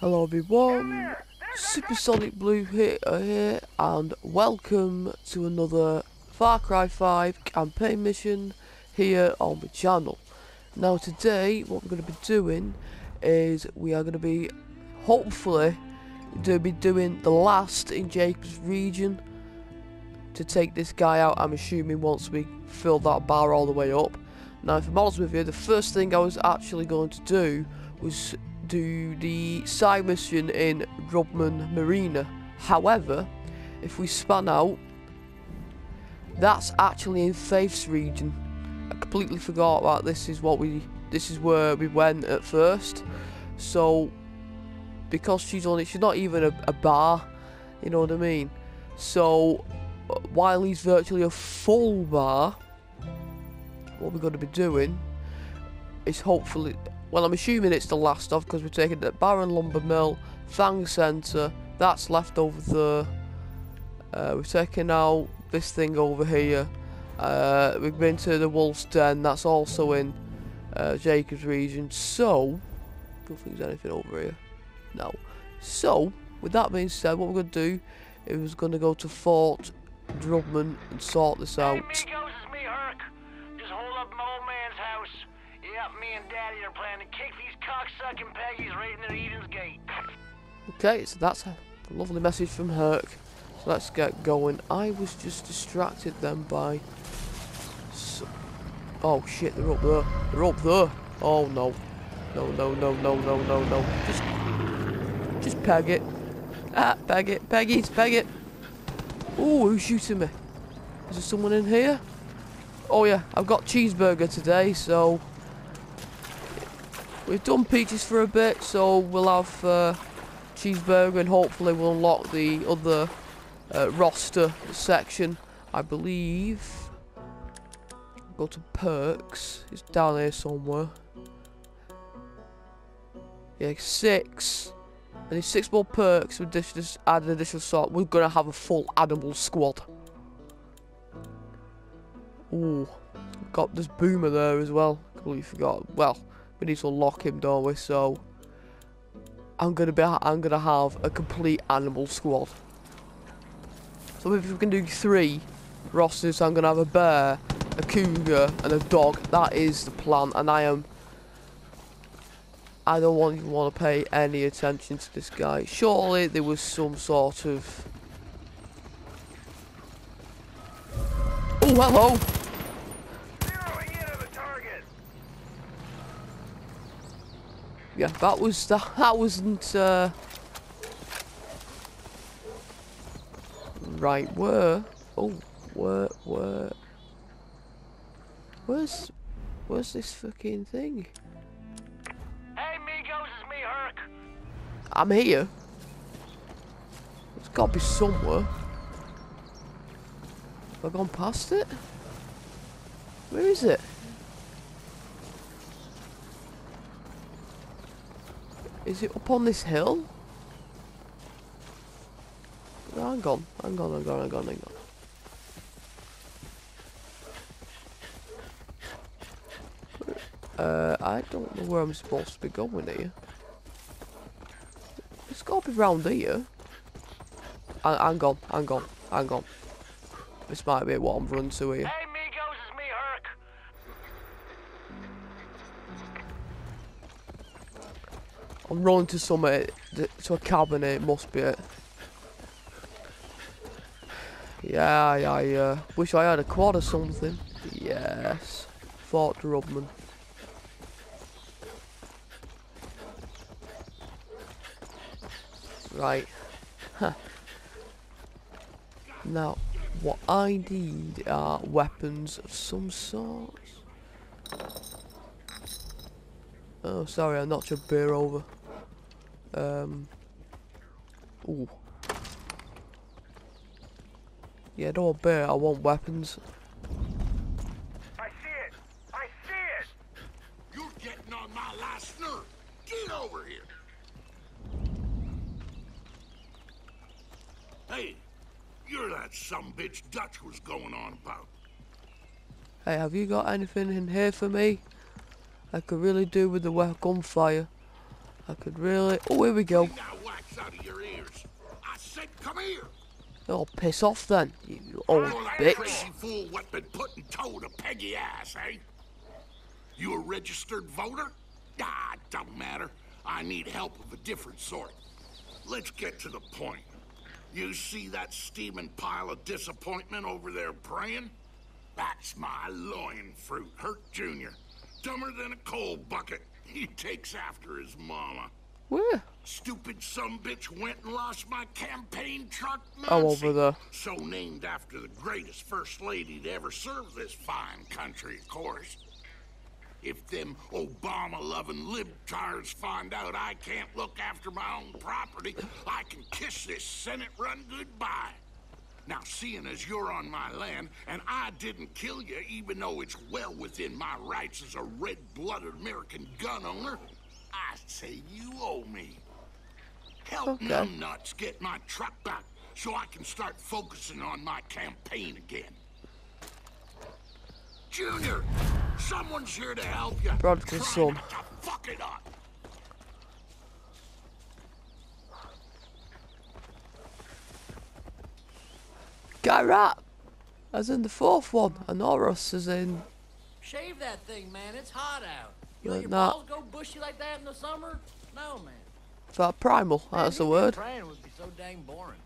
Hello everyone, Supersonic Blue here, and welcome to another Far Cry 5 campaign mission here on the channel. Now today what we're going to be doing is we are going to be hopefully doing the last in Jacob's region to take this guy out. I'm assuming once we fill that bar all the way up. Now if I'm honest with you, the first thing I was actually going to do was do the side mission in Rubman Marina. However, if we span out, that's actually in Faith's region. I completely forgot that this is where we went at first. So because she's not even a bar, you know what I mean? So while he's virtually a full bar, what we're going to be doing is hopefully, well, I'm assuming it's the last of, because we're taking the Barren Lumber Mill, Fang Centre, that's left over there. We've taken out this thing over here. We've been to the Wolf's Den, that's also in Jacob's region. So, I don't think there's anything over here. No. So, with that being said, what we're going to do is we're going to go to Fort Drubman and sort this out. Hey, amigos, it's me, Hurk. Just hold up my old man's house. Yep, me and Daddy are planning to kick these cocksucking Peggies right in their Eden's Gate. Okay, so that's a lovely message from Hurk. So let's get going. I was just distracted then by... Oh shit, they're up there. They're up there. Oh no. No, no, no, no, no, no, no. Just peg it. Ah, peg it. Peggies, peg it. Ooh, who's shooting me? Is there someone in here? Oh yeah, I've got cheeseburger today, so... We've done peaches for a bit, so we'll have cheeseburger, and hopefully we'll unlock the other roster section. I believe. Go to perks. It's down here somewhere. Yeah, 6. And there's 6 more perks. We just add an additional sort. We're gonna have a full animal squad. Ooh, got this boomer there as well. Completely forgot. Well, we need to unlock him, don't we? So I'm gonna have a complete animal squad. So if we can do 3 rosters, I'm gonna have a bear, a cougar, and a dog. That is the plan, and I don't even want to pay any attention to this guy. Surely there was some sort of... Oh, hello! Yeah, that wasn't right. Where's this fucking thing? Hey, amigos, it's me, Hurk. I'm here. It's got to be somewhere. Have I gone past it? Where is it? Is it up on this hill? Hang on. I don't know where I'm supposed to be going here. It's got to be round here. Hang on. This might be what I'm running to here. Hey, amigos, it's me, Hurk. I'm running to to a cabin here, it must be it. Yeah, I wish I had a quad or something. Yes. Fort Drubman. Right. Huh. Now, what I need are weapons of some sort. Oh, sorry, I knocked your beer over. Ooh. Yeah, I don't want beer, I want weapons. I see it. You're getting on my last nerve. Get over here. Hey, you're that sumbitch Dutch was going on about. Hey, have you got anything in here for me? I could really do with the gunfire. I could really... Oh, here we go. Clean that wax out of your ears. I said come here. Oh, piss off then, you old You're that bitch. crazy fool what been putting toe to Peggy ass, eh? You a registered voter? Ah, it don't matter. I need help of a different sort. Let's get to the point. You see that steaming pile of disappointment over there praying? That's my loin fruit, Hurk Junior. Dumber than a coal bucket. He takes after his mama. Where? Stupid sumbitch went and lost my campaign truck, Oh, Nancy. over there. So named after the greatest first lady to ever serve this fine country, of course. If them Obama-loving libtards find out I can't look after my own property, I can kiss this Senate run goodbye. Now, seeing as you're on my land, and I didn't kill you even though it's well within my rights as a red-blooded American gun owner, I say you owe me. Help numbnuts get my truck back so I can start focusing on my campaign again. Junior, someone's here to help you. Prodical Try son. not to fuck it up. Guy Rat, as in the fourth one, and Horus as in... Shave that thing, man. It's hot out. You Like let your that. balls go bushy like that in the summer? No, man. For primal, that's the Man, word. praying would be so dang boring.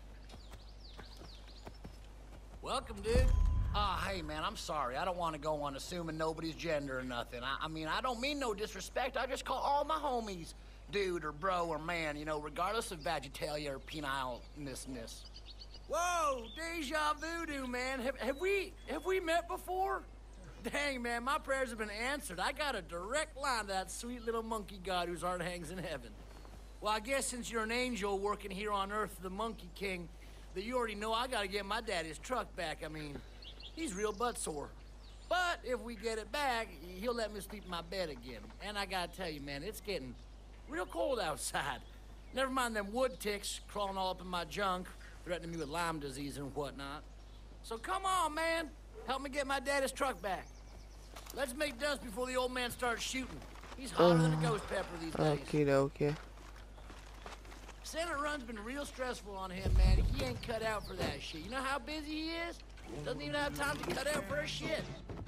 Welcome, dude. Hey, man, I'm sorry. I don't want to go on assuming nobody's gender or nothing. I mean, I don't mean no disrespect. I just call all my homies dude or bro or man, you know, regardless of vegetalia or penile-ness. Whoa, deja voodoo, man. Have we met before? Dang, man, my prayers have been answered. I got a direct line to that sweet little monkey god whose heart hangs in heaven. Well, I guess since you're an angel working here on Earth, the Monkey King, that you already know I gotta get my daddy's truck back. I mean, he's real butt sore. But if we get it back, he'll let me sleep in my bed again. And I gotta tell you, man, it's getting real cold outside. Never mind them wood ticks crawling all up in my junk, threatening me with Lyme disease and whatnot. So come on, man. Help me get my daddy's truck back. Let's make dust before the old man starts shooting. He's hotter than a ghost pepper these days. Okay. Senate run's been real stressful on him, man. He ain't cut out for that shit. You know how busy he is? Doesn't even have time to cut out for a shit.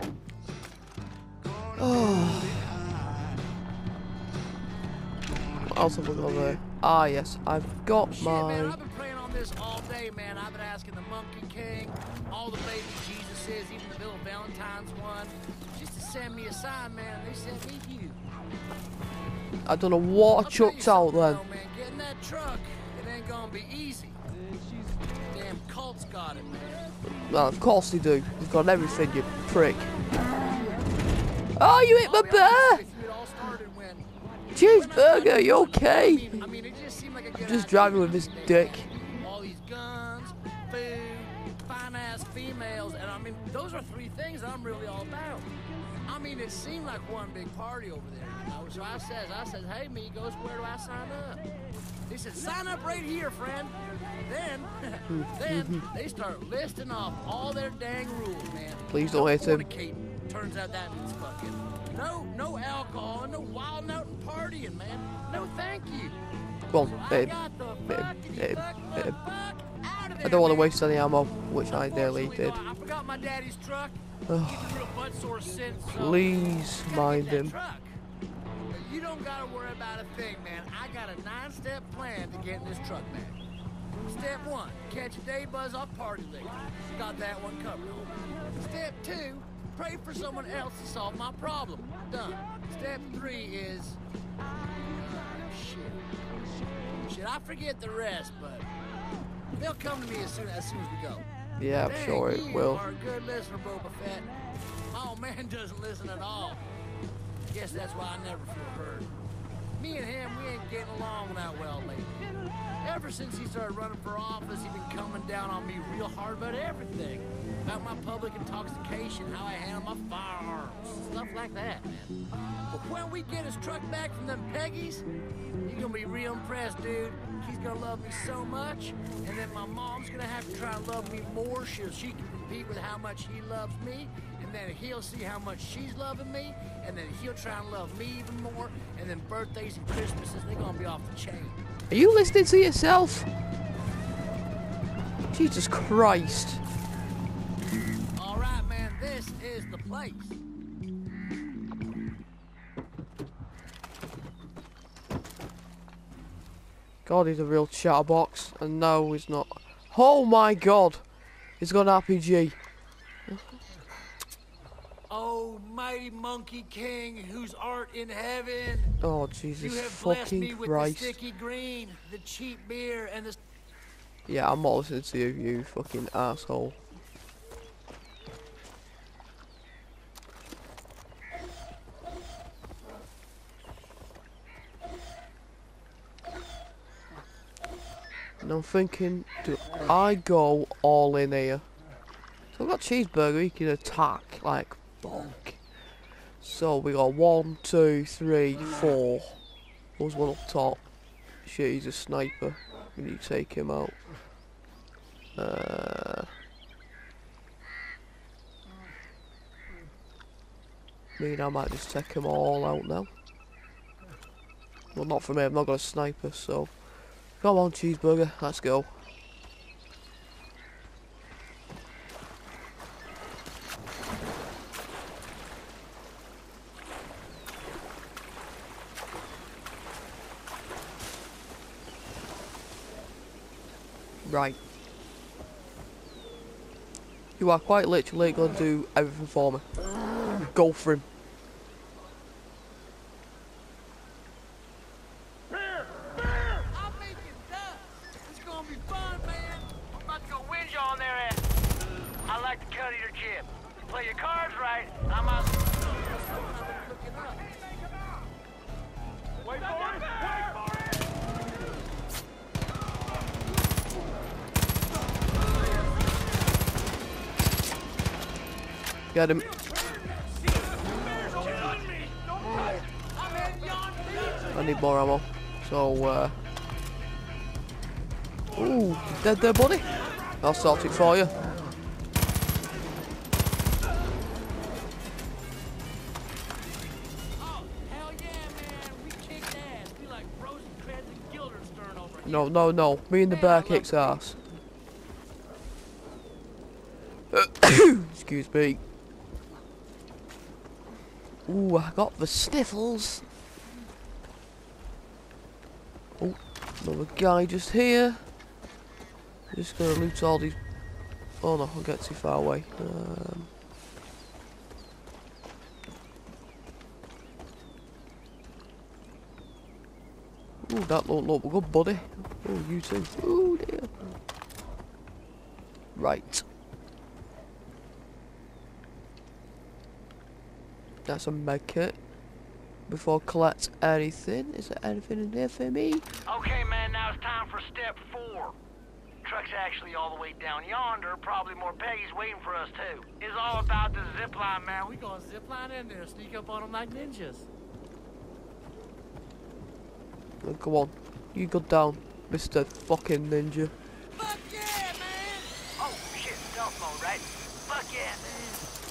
What else have we got there? Ah, yes, I've got Shit, my... man, I've been praying on this all day, man. I've been asking the Monkey King, all the baby Jesuses, even the Bill Valentine's one, just to send me a sign, man. They sent me you. I don't know what I I'll tell you chucked out something, then. though, man. Getting that truck, it ain't gonna be easy. Damn cults got it, man. Well, of course they do. They've got everything, you prick. Oh, you hit my I'll be honest bear! with you, it all started when Cheeseburger, you okay? I mean, it just seemed like a good Just idea. driving with his dick. All these guns, food, fine-ass females, and I mean, those are three things I'm really all about. I mean, it seemed like one big party over there, you know? So I says, hey, amigos, where do I sign up? They said, sign up right here, friend. Then they start listing off all their dang rules, man. Please don't hit him. Fornicating. Turns out that means fucking. No alcohol and no wild out and partying, man. No, thank you. Go So on, I hit him. got the Hit him, fuckity hit him, fuck hit him. out of I there, don't want to man. waste any ammo, which I nearly Unfortunately, did. though, I forgot my daddy's truck. He's a real butt sore since. So Please gotta mind get that him. truck. But you don't gotta worry about a thing, man. I got a 9-step plan to getting this truck back. Step 1, catch a day buzz off party liquor. Got that one covered. Step 2, pray for someone else to solve my problem. Done. Step 3 is... Shit, I forget the rest, but they'll come to me as soon as we go. Yeah, I'm Dang, sure it you will. are a good listener, Boba Fett. My old man doesn't listen at all. Guess that's why I never feel heard. Me and him, we ain't getting along that well lately. Ever since he started running for office, he's been coming down on me real hard about everything. About my public intoxication, how I handle my firearms, stuff like that, man. But when we get his truck back from them Peggies, he's gonna be real impressed, dude. He's gonna love me so much, and then my mom's gonna have to try and love me more so she can compete with how much he loves me, and then he'll see how much she's loving me, and then he'll try and love me even more, and then birthdays and Christmases, they're gonna be off the chain. Are you listening to yourself? Jesus Christ. All right, man, this is the place. God, he's a real chatterbox. And no, he's not. Oh my God. He's got an RPG. Oh, mighty Monkey King, whose art in heaven. Oh, Jesus You have blessed me fucking with Christ. the sticky green, the cheap beer, and the... Yeah, I'm not listening to you, you fucking asshole. And I'm thinking, do I go all in here? So I've got cheeseburger, he can attack like bonk. So we got 1, 2, 3, 4. There's one up top. Shit, he's a sniper. We need to take him out. I might just take them all out now. Well, not for me, I've not got a sniper, so... Come on, cheeseburger, let's go. Right. You are quite literally going to do everything for me. Go for him. I'm making dust. It's gonna be fun, man. I'm about to go whinge on their ass. I like the cut of your jib. You play your cards right, I'm out. Looking up. Wait for it! Wait for it! Get him. I need more ammo. So, ooh, dead there, buddy. I'll sort it for you. Oh, hell yeah, man. We kicked ass. We like Rosie Creds and Guildenstern over here. No, no, no. Me and the bear kicks ass. Excuse me. Ooh, I got the sniffles. Oh, another guy just here. Just gonna loot all these. Oh no, I'll get too far away. Ooh, that don't look good, buddy. Oh, you too. Ooh, dear. Right. That's a med kit. Before I collect anything, is there anything in there for me? Okay, man, now it's time for step 4. Truck's actually all the way down yonder. Probably more Peggy's waiting for us, too. It's all about the zipline, man. We gonna zip line in there, sneak up on them like ninjas. Oh, come on, you go down, Mr. fucking Ninja. Fuck yeah, man! Oh, shit, stealth mode, right? Fuck yeah, man.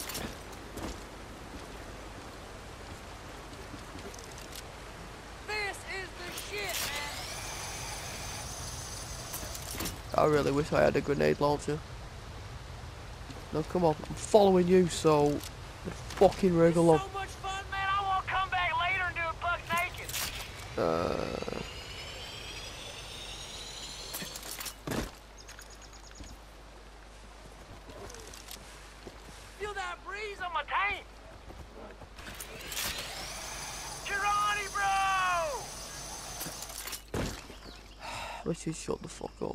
This is the shit, man! I really wish I had a grenade launcher. No, come on, I'm following you, so fucking rig It's along. so much fun, man. I won't come back later and do it buck naked. Feel that breeze on my tank. Girani, bro! Let's just shut the fuck up.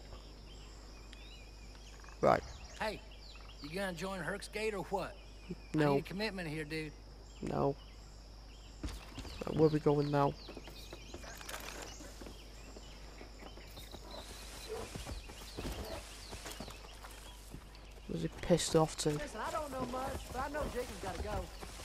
Right, Hey, you gonna join Hurk's gate or what? I no, need a commitment here, dude. no. Right, where are we going now? Was he pissed off too? Listen, I don't know much, but I know Jacob's gotta go.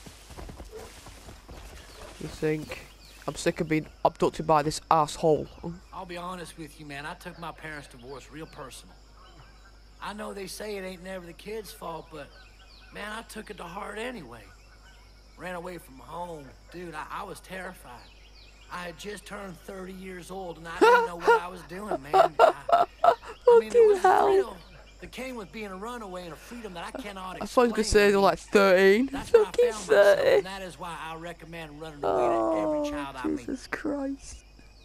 You think? I'm sick of being abducted by this asshole. I'll be honest with you, man. I took my parents' divorce real personal. I know they say it ain't never the kid's fault, but man, I took it to heart anyway. Ran away from home. Dude, I was terrified. I had just turned 30 years old and I didn't know what I was doing, man. I mean, it was a thrill that came with being a runaway and a freedom that I cannot explain. I thought you could say they're like 13. That's where I Fucking found myself, 30. and that is why I recommend running away to every child I meet. Jesus Christ.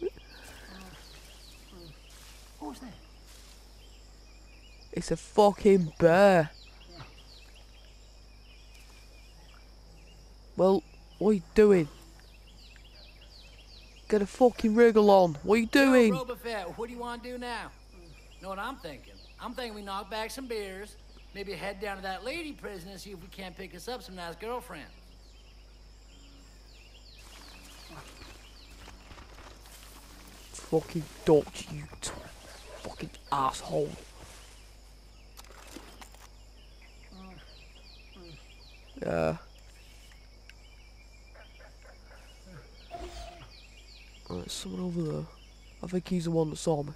What was that? It's a fucking bear. Well, what are you doing? Get a fucking wriggle on. What are you doing? Yo, Robofet, what do you want to do now? Know what I'm thinking? I'm thinking we knock back some beers, maybe head down to that lady prison and see if we can't pick us up some nice girlfriends. Fucking dodge, you fucking asshole. Yeah. There's someone over there. I think he's the one that saw me.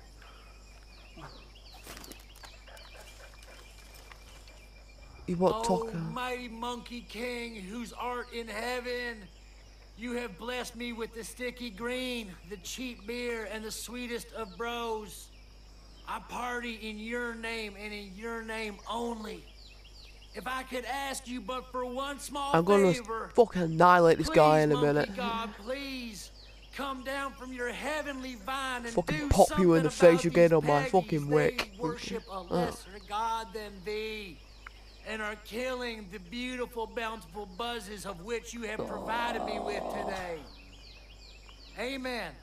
He won't talk. Mighty Monkey King, whose art in heaven, you have blessed me with the sticky green, the cheap beer, and the sweetest of bros. I party in your name and in your name only. If I could ask you but for one small I'm gonna favor, fucking annihilate this guy in a Monkey minute. God, please come down from your heavenly vine and Fucking do pop you in the something face, you about get these on my Peggies. fucking wick. They worship a lesser god than thee, and are killing the beautiful, bountiful buzzes of which you have provided me with today. Amen.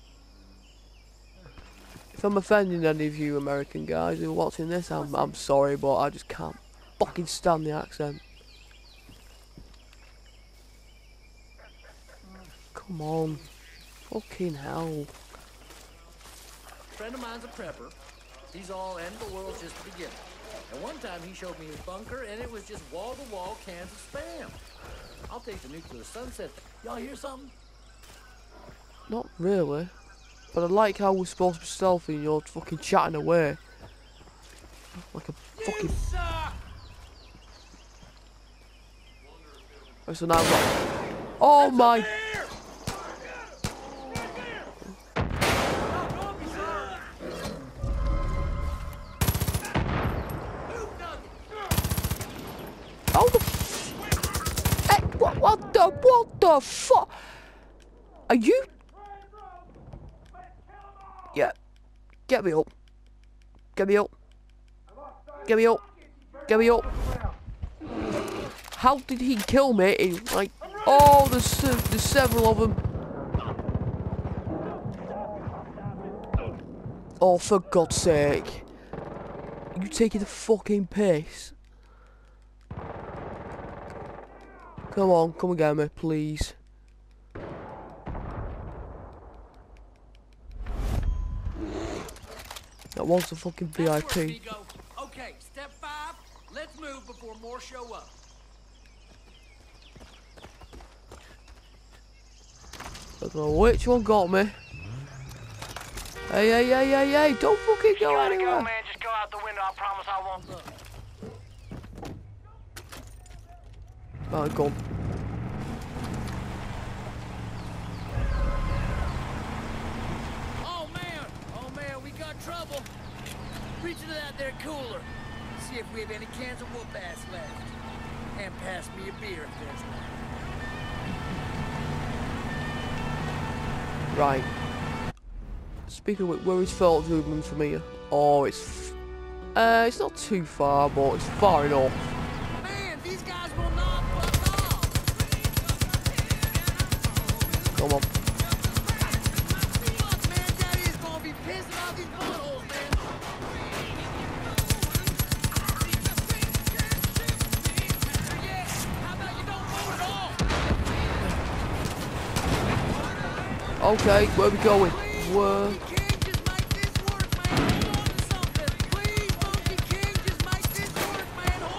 If I'm offending any of you American guys who are watching this, I'm sorry, but I just can't fucking stand the accent. Come on. Fucking hell. A friend of mine's a prepper. He's all end of the world's just the beginning. And one time he showed me his bunker, and it was just wall-to-wall cans of Spam. I'll take the nuclear sunset. Y'all hear something? Not really. But I like how we're supposed to be stealthy and you're fucking chatting away. Like a fucking... Oh, so now I've got... Oh my... How the f... Hey, what the fuck? Are you... Yeah. Get me up. Get me up. Get me up. Get me up. How did he kill me in, like... Oh, there's several of them. Oh, for God's sake. You taking the fucking piss? Come on, come and get me, please. That was the fucking VIP. Okay, step 5. Let's move before more show up. I don't know which one got me. Hey, don't fucking go anywhere. Go, man, just go out the window. I promise I won't look. Right, go on. Oh man, we got trouble. Reach into that there cooler. See if we have any cans of whoop ass left. And pass me a beer if there's one. Right. Speaking of which, where is Fort Rubin from here? Oh, it's not too far, but it's far enough. Man, these guys will not fuck off. Come on. Fuck, man, Daddy is gonna be pissing out these buttholes, man. Yeah, how about you don't move at all? Okay, where are we going? Where? Monkey King, just make this work, man. Hold on to something. Please, Monkey King, just make this work, man.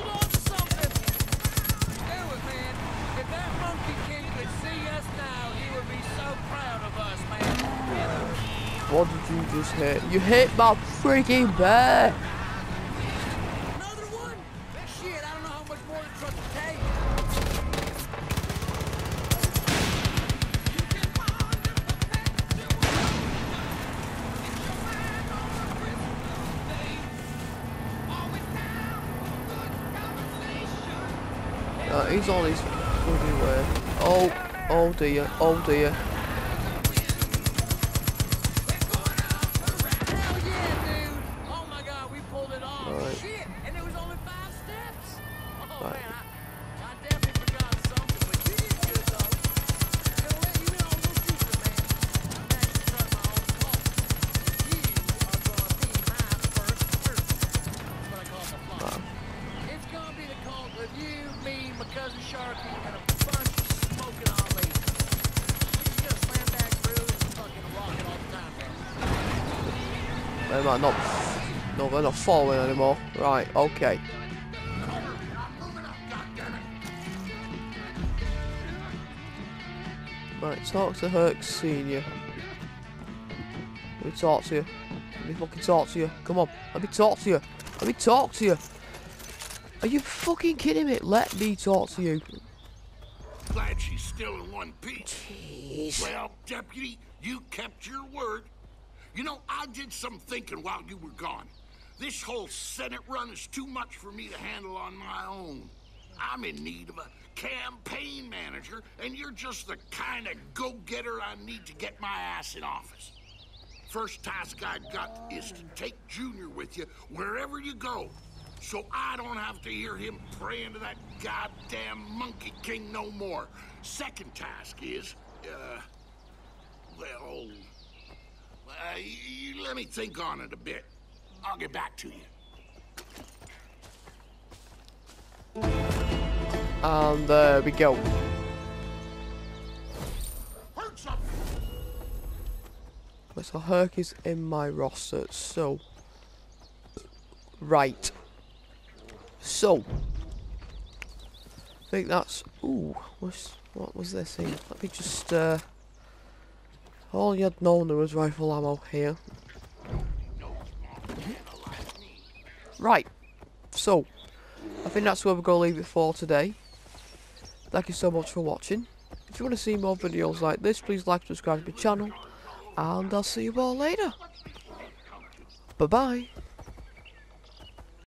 just hit. You hit my freaking bear! Another one? Shit, I don't know how much more the truck can take. He's on his bloody way. Oh dear, oh dear. Hell yeah, dude! Oh my god, we pulled it off. Right. Shit, and it was only 5 steps. Oh Right. man, I definitely forgot something, but you did good though. Gonna let you in on a little secret, man. I'm actually starting my own cult. You are gonna be my first person. That's what I call the flock. It's gonna be the cult of you, me, my cousin Sharky, and a bunch of smoking on ladies. You're gonna slam back through and fucking rock it all the time, bro. They might not. No, they're not following anymore. Right, okay. Right, talk to Hurk Senior. Let me talk to you. Let me fucking talk to you. Come on, let me talk to you. Let me talk to you. Are you fucking kidding me? Let me talk to you. Glad she's still in one piece. Jeez. Well, Deputy, you kept your word. You know, I did some thinking while you were gone. This whole Senate run is too much for me to handle on my own. I'm in need of a campaign manager, and you're just the kind of go-getter I need to get my ass in office. First task I got is to take Junior with you wherever you go, so I don't have to hear him praying to that goddamn Monkey King no more. Second task is, well, let me think on it a bit. I'll get back to you. And there we go. So Hurk is in my roster, so... Right. So... I think that's... Ooh, what was this thing? Let me just, all you had known there was rifle ammo here. Right. So, I think that's where we're going to leave it for today. Thank you so much for watching. If you want to see more videos like this, please like and subscribe to my channel. And I'll see you all later. Bye-bye.